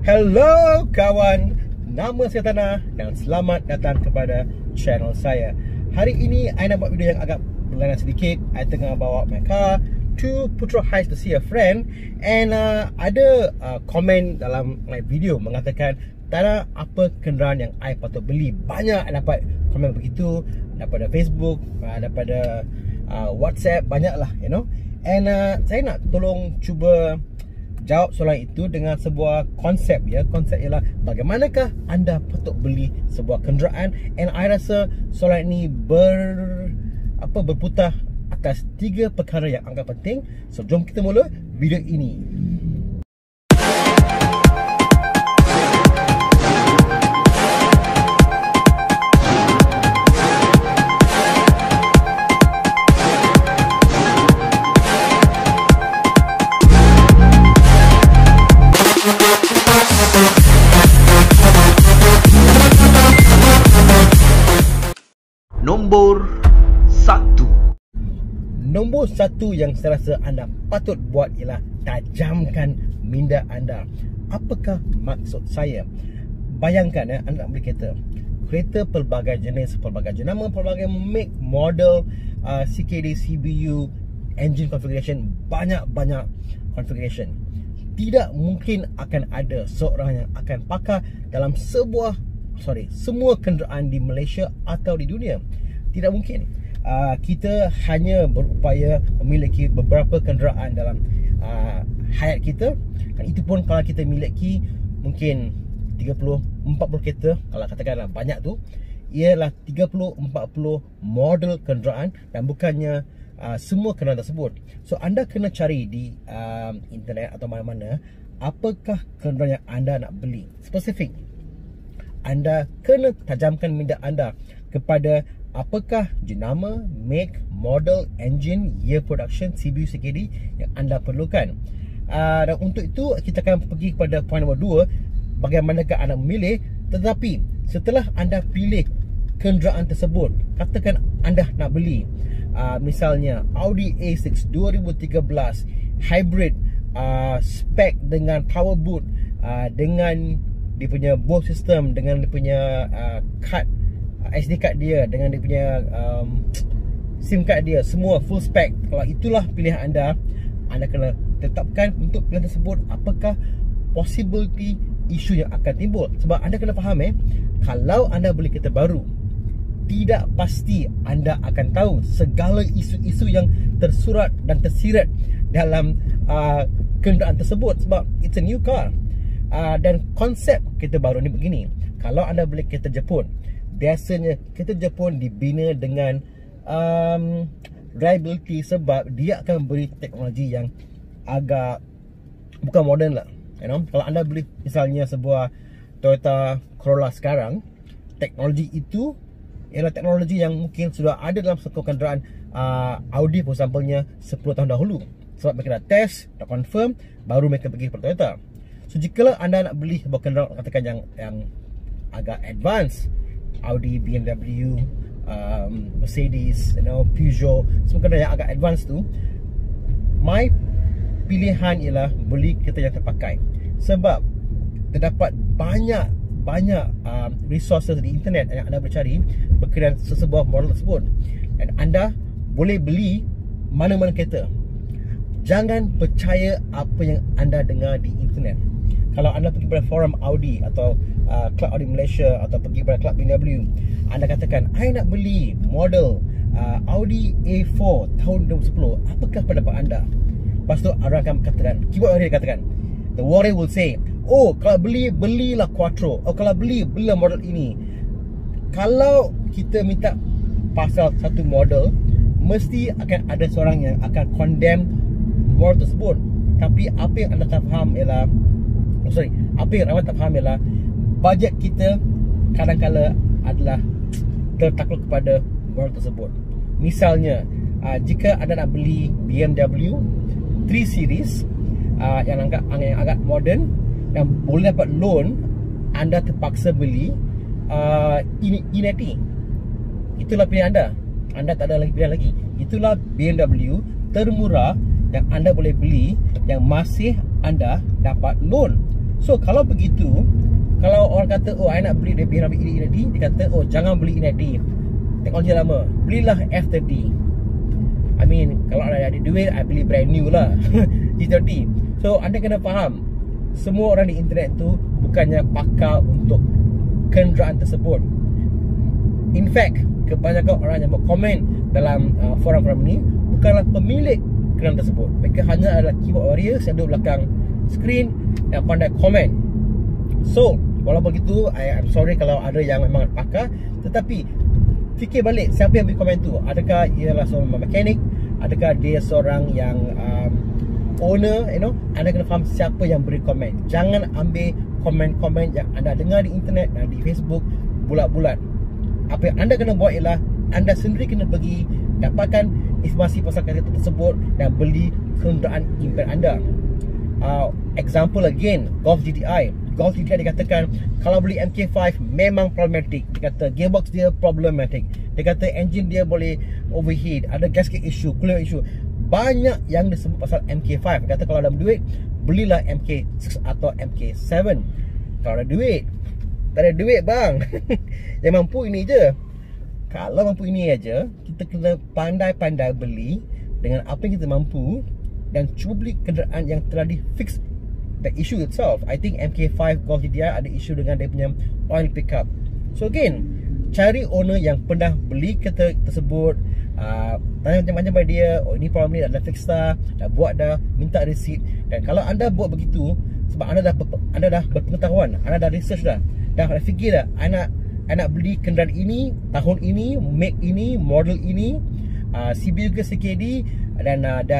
Hello kawan, nama saya Tanah dan selamat datang kepada channel saya. Hari ini saya nak buat video yang agak berlainan sedikit. Saya tengah bawa my car to Putra Heights to see a friend, and ada komen dalam my video mengatakan, Tanah, apa kenderaan yang saya patut beli? Banyak dapat komen begitu daripada Facebook, daripada WhatsApp, banyak lah, you know. And saya nak tolong cuba jawab soalan itu dengan sebuah konsep, ya. Konsep ialah bagaimanakah anda patut beli sebuah kenderaan. And I rasa soalan ini berputar atas 3 perkara yang agak penting. So jom kita mula video ini. Nombor satu yang saya rasa anda patut buat ialah tajamkan minda anda. Apakah maksud saya? Bayangkan, anda nak beli kereta. Kereta pelbagai jenis, pelbagai jenama, pelbagai make, model, CKD, CBU, engine configuration, banyak-banyak configuration. Tidak mungkin akan ada seorang yang akan pakai dalam semua kenderaan di Malaysia atau di dunia. Tidak mungkin. Kita hanya berupaya memiliki beberapa kenderaan dalam hayat kita, dan itu pun kalau kita miliki mungkin 30-40 kereta. Kalau katakanlah banyak tu, ialah 30-40 model kenderaan, dan bukannya semua kenderaan tersebut. So anda kena cari di internet atau mana-mana, apakah kenderaan yang anda nak beli spesifik. Anda kena tajamkan minda anda kepada apakah jenama, make, model, engine, year production, CBU, CKD yang anda perlukan. Dan untuk itu kita akan pergi kepada point nombor 2, bagaimanakah anda memilih. Tetapi setelah anda pilih kenderaan tersebut, katakan anda nak beli misalnya Audi A6 2013 hybrid, spec dengan power boot, dengan dia punya boot system, dengan dia punya SD card dia, dengan dia punya SIM card dia, semua full spec. Kalau itulah pilihan anda, anda kena tetapkan untuk pilihan tersebut apakah possibility isu yang akan timbul. Sebab anda kena faham, kalau anda beli kereta baru, tidak pasti anda akan tahu segala isu-isu yang tersurat dan tersirat dalam kenderaan tersebut. Sebab it's a new car. Dan konsep kereta baru ni begini. Kalau anda beli kereta Jepun, biasanya kereta Jepun dibina dengan reliability, sebab dia akan beri teknologi yang agak bukan moden lah, you know. Kalau anda beli misalnya sebuah Toyota Corolla sekarang, teknologi itu ialah teknologi yang mungkin sudah ada dalam satu kenderaan Audi for example-nya 10 tahun dahulu. Sebab mereka dah test, dah confirm, baru mereka pergi ke Toyota. So jikalau anda nak beli sebuah kenderaan katakan yang agak advance, Audi, BMW, Mercedes, you know, Peugeot, semua kenderaan yang agak advance tu, my pilihan ialah beli kereta yang terpakai. Sebab terdapat banyak resources di internet yang anda boleh cari berkenaan sesebuah model tersebut, dan anda boleh beli mana-mana kereta. Jangan percaya apa yang anda dengar di internet. Kalau anda pergi pada forum Audi atau Club Audi Malaysia, atau pergi pada Club BMW, anda katakan, I nak beli model Audi A4 tahun 2010, apakah pendapat anda? Lepas tu orang akan katakan, keyboard warrior katakan, the warrior will say, oh kalau belilah Quattro, oh kalau belilah model ini. Kalau kita minta pasal satu model, mesti akan ada seorang yang akan condemn model tersebut. Tapi apa yang anda tak faham ialah, apa yang awak tak faham ialah bajet kita kadang-kala adalah tertakluk kepada model tersebut. Misalnya, jika anda nak beli BMW 3 Series yang agak modern dan boleh dapat loan, anda terpaksa beli E90. Itulah pilihan anda. Anda tak ada lagi pilihan lagi. Itulah BMW termurah yang anda boleh beli, yang masih anda dapat loan. So kalau begitu, kalau orang kata oh I nak beli BMW ini, dia kata oh jangan beli ini, teknologi lama, belilah F30. I mean, kalau ada duit, I beli brand new lah G30. So anda kena faham, semua orang di internet tu bukannya pakar untuk kenderaan tersebut. In fact, kebanyakan orang yang berkomen dalam forum-forum ni bukanlah pemilik kenderaan tersebut. Mereka hanya adalah keyboard warriors yang duduk belakang skrin yang pandai komen. So walaupun begitu, I'm sorry kalau ada yang memang pakar, tetapi fikir balik siapa yang beri komen tu. Adakah ia adalah seorang mekanik? Adakah dia seorang yang owner? Anda kena faham siapa yang beri komen. Jangan ambil komen-komen yang anda dengar di internet dan di Facebook bulat-bulat. Apa yang anda kena buat ialah anda sendiri kena pergi dapatkan informasi pasal kereta tersebut dan beli kenderaan impian anda. Example again, Golf GTI. Golf GTI dikatakan kalau beli MK5 memang problematic. Dia kata gearbox dia problematic. Dia kata engine dia boleh overheat, ada gasket issue, coolant issue. Banyak yang disebut pasal MK5. Dia kata kalau ada duit, belilah MK6 atau MK7. Kalau ada duit. Tak ada duit bang. Yang mampu ini je. Kalau mampu ini aja, kita kena pandai-pandai beli dengan apa yang kita mampu dan cuba beli kenderaan yang telah di fix the issue itself. I think MK5 Golf GTI ada issue dengan dia punya oil pickup. So again, cari owner yang pernah beli kereta tersebut, tanya macam-macam pada dia. Oh ini problem ni dah fix dah buat dah, minta receipt. Dan kalau anda buat begitu, sebab anda dah berpengetahuan, anda dah research dah fikir dah, I nak beli kenderaan ini, tahun ini, make ini, model ini, CBU ke CKD, dan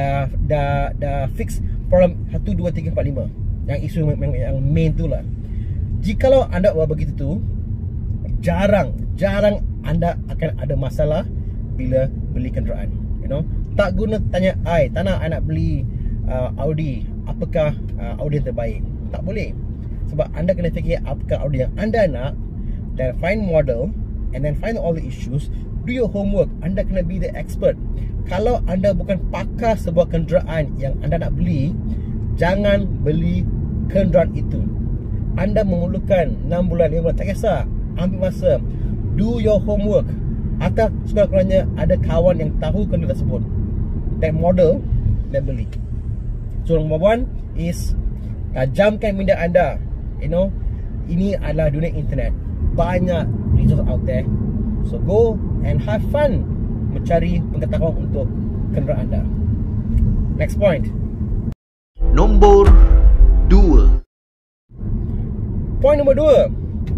dah fix problem 1, 2, 3, 4, 5. Yang isu yang main tu lah. Jikalau anda buat begitu tu, jarang anda akan ada masalah bila beli kenderaan. Tak guna tanya I nak beli Audi, apakah Audi yang terbaik. Tak boleh. Sebab anda kena fikir apakah Audi yang anda nak, dan find model, and then find all the issues. Do your homework. Anda kena be the expert. Kalau anda bukan pakar sebuah kenderaan yang anda nak beli, jangan beli kenderaan itu. Anda memerlukan 6 bulan, 5 bulan, tak kisah, ambil masa, do your homework. Atau sekurang-kurangnya ada kawan yang tahu kenderaan tersebut dan model, dan beli. So number one is tajamkan minda anda. Ini adalah dunia internet, banyak resource out there. So go and have fun mencari pengetahuan untuk kenderaan anda. Next point. Nombor 2. Point nombor 2.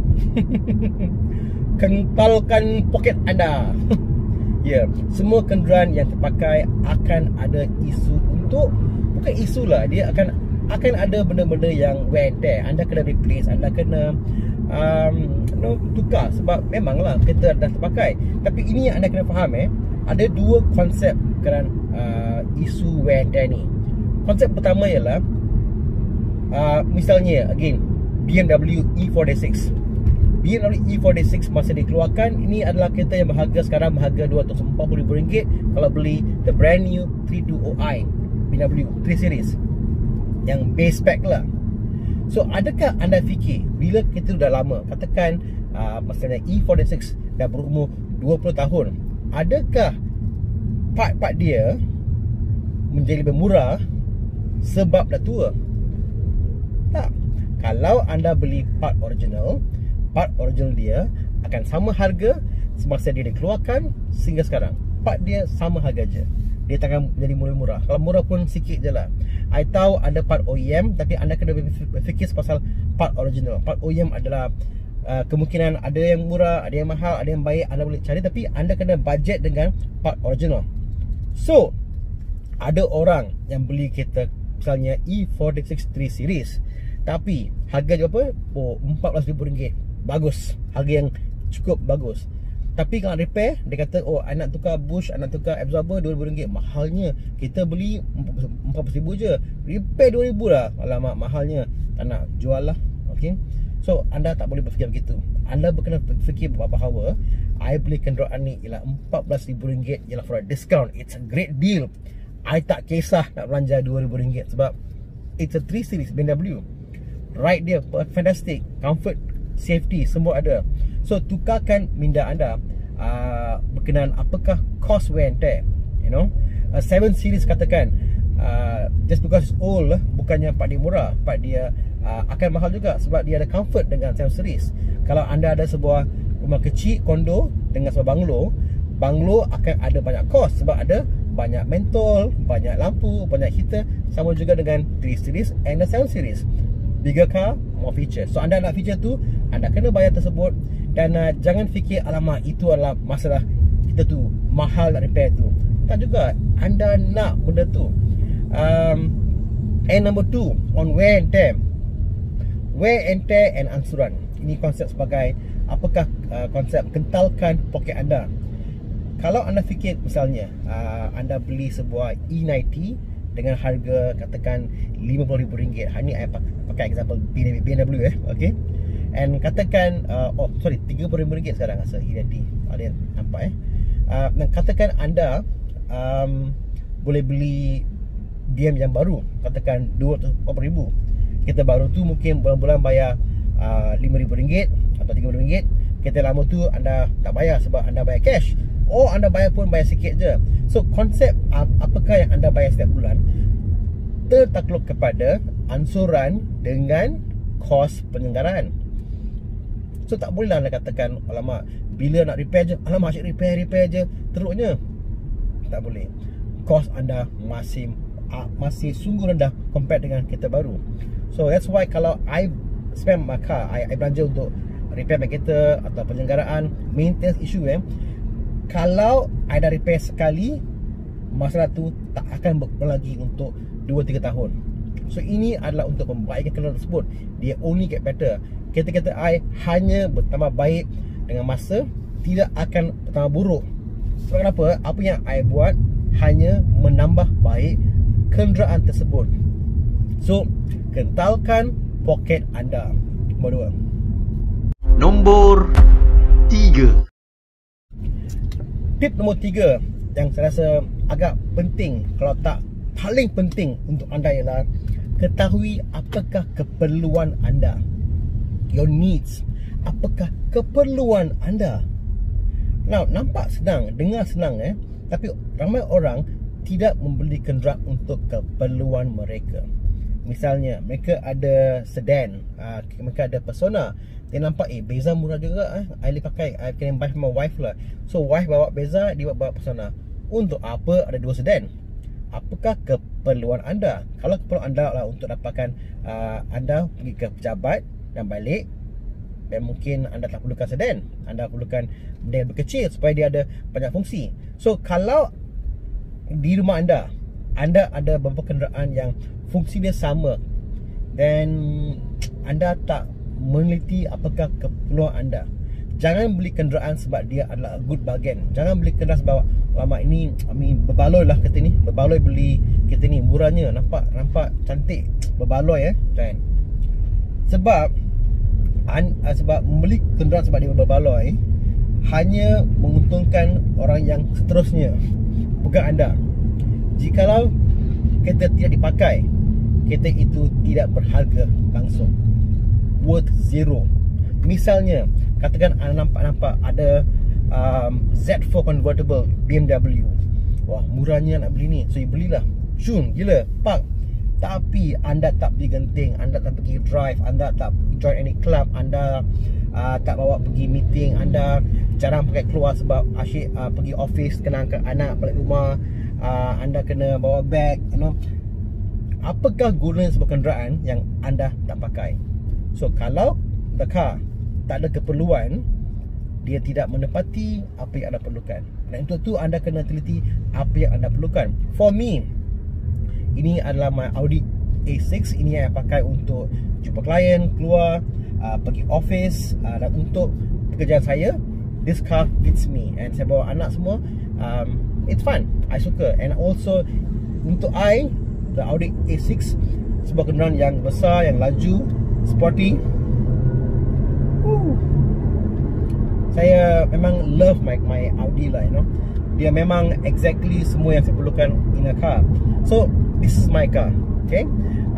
Kentalkan poket anda. Ya, semua kenderaan yang terpakai akan ada isu untuk, bukan isu lah, dia akan ada benda-benda yang wear and tear. Anda kena replace, anda kena tukar. Sebab memanglah kereta dah terpakai. Tapi ini yang anda kena faham, ada dua konsep kerana isu wear and tear ni. Konsep pertama ialah misalnya again BMW E46. BMW E46 masa dikeluarkan, ini adalah kereta yang berharga sekarang, berharga RM240,000 kalau beli the brand new 320i BMW 3 Series yang base spec lah. So adakah anda fikir bila kereta dah lama, katakan maksudnya E46 dah berumur 20 tahun, adakah part-part dia menjadi lebih murah sebab dah tua? Tak. Kalau anda beli part original dia akan sama harga semasa dia dikeluarkan sehingga sekarang. Part dia sama harga je. Dia takkan menjadi murah-murah. Kalau murah pun sikit je lah. I tahu ada part OEM, tapi anda kena berfikir pasal part original. Part OEM adalah kemungkinan ada yang murah, ada yang mahal, ada yang baik, anda boleh cari, tapi anda kena budget dengan part original. So ada orang yang beli kereta misalnya E46 3 Series, tapi harga dia berapa? Oh, RM14,000. Bagus, harga yang cukup bagus. Tapi kalau repair, dia kata oh, I nak tukar bush, I nak tukar absorber RM2,000. Mahalnya. Kita beli RM40,000 je, repair RM2,000 lah. Alamak, mahalnya. Tak nak, jual lah. Okay. So anda tak boleh berfikir begitu. Anda kena berfikir bahawa I beli kenderaan ni ialah RM14,000 ialah for a discount. It's a great deal. I tak kisah nak belanja RM2,000 sebab it's a 3 Series BMW. ride dia fantastic, comfort, safety semua ada. So tukarkan minda anda berkenaan apakah cost wear and tear, you know. 7 series katakan, just because it's old, bukannya part dia murah, part dia akan mahal juga sebab dia ada comfort dengan 7 series. Kalau anda ada sebuah rumah kecil, kondo dengan sebuah banglo akan ada banyak cost sebab ada banyak mentol, banyak lampu, banyak heater. Sama juga dengan 3 series and the 7 series. Bigger car, more feature. So anda nak feature tu, anda kena bayar tersebut. Dan jangan fikir alamak itu adalah masalah kita tu, mahal nak repair tu. Tak juga, anda nak benda tu. And number 2, on wear and tear. Wear and tear and ansuran. Ini konsep sebagai apakah konsep kentalkan poket anda. Kalau anda fikir misalnya anda beli sebuah E90 dengan harga katakan RM50,000. Hari ni saya pakai example BMW okay. And katakan RM30,000 sekarang rasa E90. Ada yang nampak dan katakan anda boleh beli BM yang baru, katakan RM240,000. Kereta baru tu mungkin bulan-bulan bayar RM5,000 atau RM30,000. Kereta lama tu anda tak bayar sebab anda bayar cash. Anda bayar pun bayar sikit je. So konsep apakah yang anda bayar setiap bulan tertakluk kepada ansuran dengan kos penyelenggaraan. So tak boleh lah anda katakan alamak, bila nak repair je, alamak asyik repair je teruknya. Tak boleh. Kos anda masih sungguh rendah compare dengan kereta baru. So that's why kalau I spend my car, I belanja untuk repair my kereta atau penyelenggaraan, maintenance issue kalau I dah repair sekali, masalah tu tak akan berulang lagi untuk 2-3 tahun. So ini adalah untuk membaikkan kendaraan tersebut. Dia only get better. Kereta-kereta I hanya bertambah baik dengan masa, tidak akan bertambah buruk. Sebab kenapa? Apa yang I buat hanya menambah baik kenderaan tersebut. So kentalkan poket anda. Nombor 2. Nombor 3. Tip nombor 3 yang saya rasa agak penting, kalau tak paling penting untuk anda ialah ketahui apakah keperluan anda. Your needs. Apakah keperluan anda? Now, nampak senang, dengar senang tapi ramai orang tidak membeli kenderaan untuk keperluan mereka. Misalnya, mereka ada sedan, mereka ada Persona. Dia nampak Beza murah juga I boleh pakai, I can buy for my wife lah. So wife bawa Beza, dia bawa Persona. Untuk apa ada 2 sedan? Apakah keperluan anda? Kalau keperluan anda lah untuk dapatkan anda pergi ke pejabat dan balik, dan mungkin anda tak perlukan sedan, anda perlukan benda yang lebih kecil supaya dia ada banyak fungsi. So kalau di rumah anda ada beberapa kenderaan yang fungsi dia sama, dan anda tak meneliti apakah keperluan anda, jangan beli kenderaan sebab dia adalah a good bargain. Jangan beli kenderaan sebab lama ini berbaloi lah kereta ni, berbaloi beli kereta ni, murahnya, nampak cantik, berbaloi kan. Sebab membeli kenderaan sebab dia berbaloi hanya menguntungkan orang yang seterusnya, bukan anda. Jikalau kereta tidak dipakai, kereta itu tidak berharga langsung, worth zero. Misalnya, katakan anda nampak ada Z4 convertible BMW. Wah, murahnya nak beli ni, so you belilah. Cun, gila, park. Tapi anda tak pergi genting, anda tak pergi drive, anda tak join any club, anda tak bawa pergi meeting, anda jarang pakai keluar sebab asyik pergi office, kena angkat anak balik rumah, anda kena bawa bag, you know. Apakah gunanya sebuah kenderaan yang anda tak pakai? So kalau the car tak ada keperluan, dia tidak menepati apa yang anda perlukan. Dan untuk tu anda kena teliti apa yang anda perlukan. For me, ini adalah my Audi A6. Ini yang saya pakai untuk jumpa klien, keluar, pergi office, dan untuk pekerjaan saya, this car fits me. And saya bawa anak semua, it's fun, I suka. And also untuk the Audi A6, sebuah kenderaan yang besar, yang laju, sporty. Saya memang love my Audi lah, you know. Dia memang exactly semua yang saya perlukan in a car. So this is my car, okay.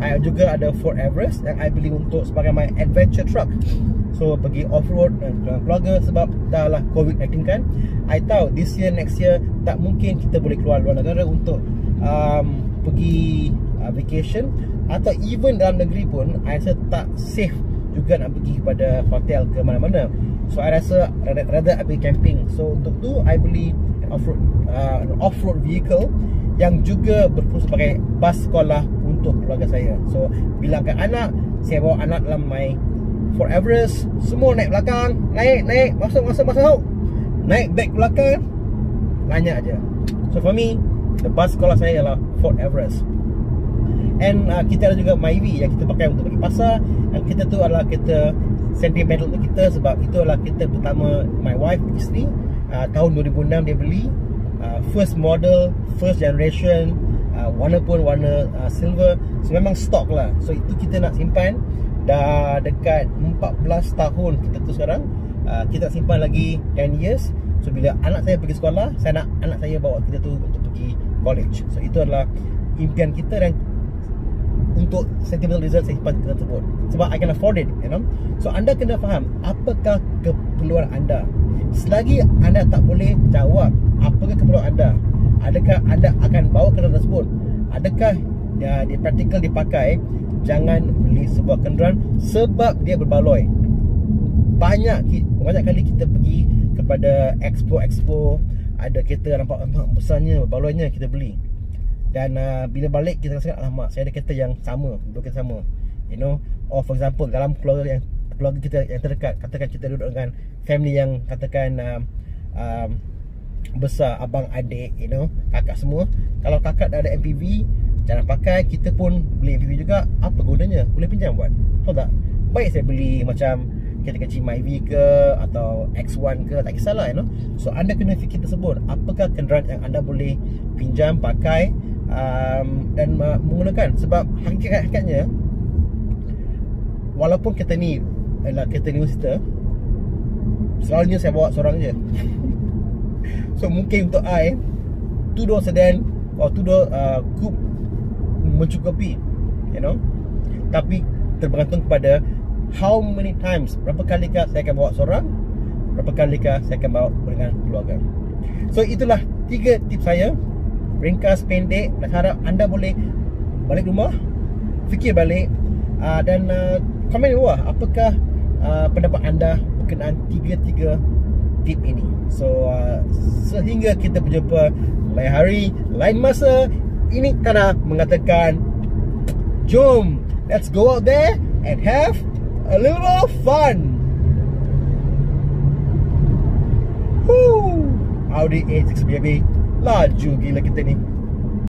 I juga ada Ford Everest yang I beli untuk sebagai my adventure truck. So pergi off-road dengan keluarga sebab dah lah COVID-19 kan. I tahu this year, next year tak mungkin kita boleh keluar luar negara untuk pergi vacation, atau even dalam negeri pun I rasa tak safe juga nak pergi kepada hotel ke mana-mana. So I rasa rather I pergi camping. So untuk tu I beli off-road vehicle yang juga berfungsi sebagai bas sekolah untuk keluarga saya. So bila angkat anak, saya bawa anak dalam my Ford Everest, semua naik belakang, naik, masuk, naik back belakang, banyak aja. So for me, the bus sekolah saya ialah Ford Everest. And kita ada juga Myvi yang kita pakai untuk pergi pasar. Dan kita tu adalah kereta sentimental untuk kita sebab itu adalah kereta pertama my wife, isteri. Tahun 2006 dia beli, first model, first generation, warna pun warna silver. So memang stock lah. So itu kita nak simpan dah dekat 14 tahun kita tu sekarang. Kita nak simpan lagi 10 years. So bila anak saya pergi sekolah, saya nak anak saya bawa kita tu untuk pergi college. So itu adalah impian kita dan untuk sentimental reason saya simpan kereta tersebut sebab I can afford it, you know. So anda kena faham apakah keperluan anda. Selagi anda tak boleh jawab apakah keperluan anda, adakah anda akan bawa kenderaan tersebut, adakah dia praktikal dipakai, jangan beli sebuah kenderaan sebab dia berbaloi. Banyak kali kita pergi kepada expo, ada kereta nampak besarnya, berbaloinya, kita beli. Dan bila balik kita rasa, alamak, saya ada kereta yang sama, dua kereta sama, you know. Or for example, dalam keluarga kita yang terdekat, katakan kita duduk dengan family yang katakan besar, abang, adik, you know, kakak semua. Kalau kakak dah ada MPV, jangan pakai, kita pun beli MPV juga. Apa gunanya? Boleh pinjam buat, tahu tak? Baik saya beli macam kereta kecil Myvi ke atau X1 ke, tak kisahlah, you know. So anda kena fikir tersebut, apakah kenderaan yang anda boleh pinjam, pakai dan menggunakan. Sebab hakikatnya walaupun kereta ni adalah kereta 5 seater, selalunya saya bawa seorang je. So mungkin untuk I 2-door sedan atau 2-door coupe mencukupi, you know. Tapi tergantung kepada how many times, berapa kalikah saya akan bawa seorang, berapa kalikah saya akan bawa dengan keluarga. So itulah 3 tips saya, ringkas, pendek, dan harap anda boleh balik rumah, fikir balik dan komen di bawah apakah pendapat anda berkenaan 3 tip ini. So sehingga kita berjumpa lain hari, lain masa. Ini Kana mengatakan, jom, let's go out there and have a little more fun. Audi A6 baby, laju gila kita ni.